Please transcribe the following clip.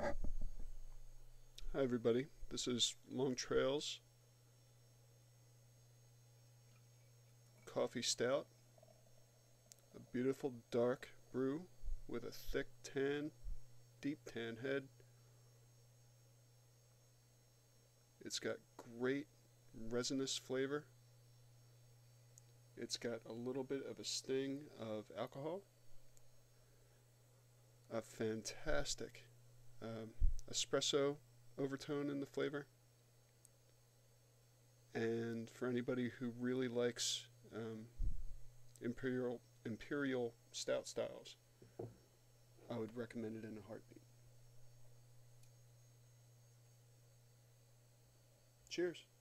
Hi everybody, this is Long Trails Coffee Stout, a beautiful dark brew with a thick tan, deep tan head. It's got great resinous flavor. It's got a little bit of a sting of alcohol. A fantastic espresso overtone in the flavor. And for anybody who really likes Imperial stout styles, I would recommend it in a heartbeat. Cheers.